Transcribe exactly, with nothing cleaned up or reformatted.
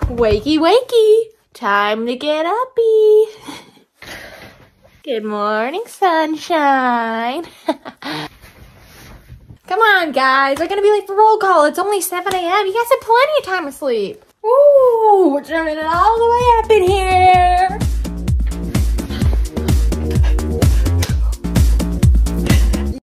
Wakey, wakey. Time to get uppy. Good morning, sunshine. Come on, guys. We're going to be late for roll call. It's only seven A M You guys have plenty of time to sleep. Ooh, we're turning it all the way up in here.